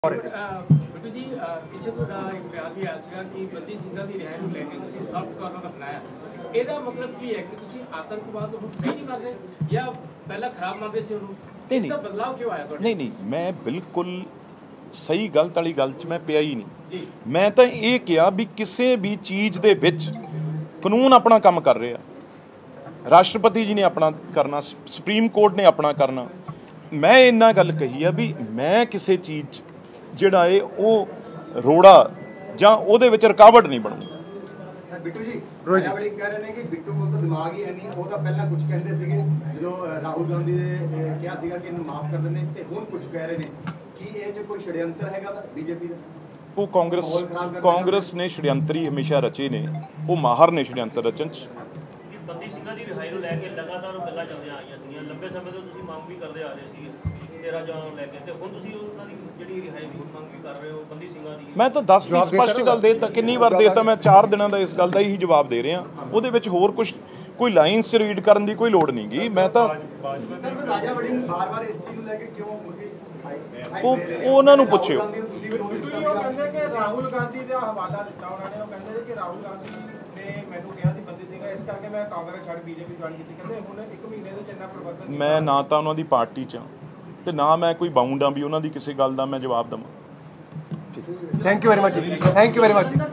ਬਿੱਟੂ ਜੀ ਪਿੱਛੇ ਤੁਹਾਡਾ ਇੱਕ ਬਿਆਨ ਵੀ ਆਇਆ ਸੀਗਾ ਕਿ ਬੰਦੀ ਸਿੰਘਾਂ ਦੀ ਰਿਹਾਈ ਨੂੰ ਲੈ ਕੇ ਤੁਸੀਂ ਸੌਫਟ ਕਾਰਨਰ ਅਪਣਾਇਆ। ਇਹਦਾ ਮਤਲਬ ਕੀ ਹੈ ਕਿ ਤੁਸੀਂ ਆਤੰਕਵਾਦ ਨੂੰ ਸਹੀ ਨਹੀਂ ਮੰਨ ਰਹੇ ਜਾਂ ਪਹਿਲਾਂ ਖਰਾਬ ਮੰਨਦੇ ਸੀ ਉਹਨੂੰ? नहीं ਇਹਦਾ ਬਦਲਾਅ ਕਿਉਂ ਆਇਆ ਤੁਹਾਡੇ? नहीं मैं बिल्कुल सही गलत वाली गल च मैं पिया ही नहीं। जी मैं तो ये किया भी किसी भी चीज़ दे विच कानून अपना काम कर रहा, राष्ट्रपति जी ने अपना करना, सुप्रीम कोर्ट ने अपना करना। मैं इन्ना गल कही है भी मैं किसी चीज़ जिहड़ा है वो रोड़ा जां उहदे विच रुकावट नहीं बनूंगा। बिट्टू जी बड़ी कह रहे हैं कि बिट्टू को तो दिमाग ही है नहीं। वो तो पहला कुछ कहते सीगे जो राहुल गांधी ने क्या सीगा कि इन्हें माफ कर देने ते हुण कुछ कह रहे हैं कि ये जो कोई षड्यंत्र हैगा बीजेपी का। वो कांग्रेस ने षड्यंत्री हमेशा रचे ने, वो माहर ने षड्यंत्र रचन च। ਬੰਦੀ ਸਿੰਘਾਂ ਦੀ ਰਿਹਾਈ ਨੂੰ ਲੈ ਕੇ ਲਗਾਤਾਰ ਗੱਲਾਂ ਚੱਲਦੀਆਂ ਆਈਆਂ ਸੀਗੀਆਂ, ਲੰਬੇ ਸਮੇਂ ਤੋਂ ਤੁਸੀਂ ਮੰਗ ਵੀ ਕਰਦੇ ਆ ਰਹੇ ਸੀਗੇ 13 ਜੂਨ ਨੂੰ ਲੈ ਕੇ, ਤੇ ਹੁਣ ਤੁਸੀਂ ਉਹਨਾਂ ਦੀ ਜਿਹੜੀ ਰਿਹਾਈ ਦੀ ਮੰਗ ਵੀ ਕਰ ਰਹੇ ਹੋ ਬੰਦੀ ਸਿੰਘਾਂ ਦੀ। ਮੈਂ ਤਾਂ 10 ਦੀ ਸਪਸ਼ਟ ਗੱਲ ਦੇ ਦਿੱਤਾ, ਕਿੰਨੀ ਵਾਰ ਦੇ ਦਿੱਤਾ, ਮੈਂ 4 ਦਿਨਾਂ ਦਾ ਇਸ ਗੱਲ ਦਾ ਹੀ ਜਵਾਬ ਦੇ ਰਿਹਾ। ਉਹਦੇ ਵਿੱਚ ਹੋਰ ਕੁਝ ਕੋਈ ਲਾਈਨਸ ਚ ਰੀਡ ਕਰਨ ਦੀ ਕੋਈ ਲੋੜ ਨਹੀਂ ਗੀ। ਮੈਂ ਤਾਂ ਰਾਜਾ ਵੜਿੰਗ ਬਾਰ-ਬਾਰ ਇਸ ਚੀਜ਼ ਨੂੰ ਲੈ ਕੇ ਕਿਉਂ ਉਹ ਉਹਨਾਂ ਨੂੰ ਪੁੱਛਿਓ। ਕਹਿੰਦੇ ਕਿ ਰਾਹੁਲ ਗਾਂਧੀ ਦਾ ਹਵਾਲਾ ਦਿੱਤਾ ਉਹਨਾਂ ਨੇ। ਉਹ ਕਹਿੰਦੇ ਨੇ ਕਿ ਰਾਹੁਲ ਗਾਂਧੀ ਨੇ ਮੈਨੂੰ ਕਿਹਾ ਸੀ ਬੰਦੀ ਸਿੰਘ ਇਸ ਕਰਕੇ ਮੈਂ ਕਾਂਗਰਸ ਛੱਡ ਬੀਜੇਪੀ ਜੁਆਇਨ ਕੀਤੀ। ਕਹਿੰਦੇ ਹੁਣ 1 ਮਹੀਨੇ ਦੇ ਚ ਇੰਨਾ ਪਰਿਵਰਤਨ। ਮੈਂ ਨਾ ਤਾਂ ਉਹਨਾਂ ਦੀ ਪਾਰਟੀ 'ਚ ਤੇ ਨਾ ਮੈਂ ਕੋਈ ਬਾਉਂਡ ਆ ਵੀ ਉਹਨਾਂ ਦੀ ਕਿਸੇ ਗੱਲ ਦਾ ਮੈਂ ਜਵਾਬ ਦੇਵਾਂ। Thank you very much.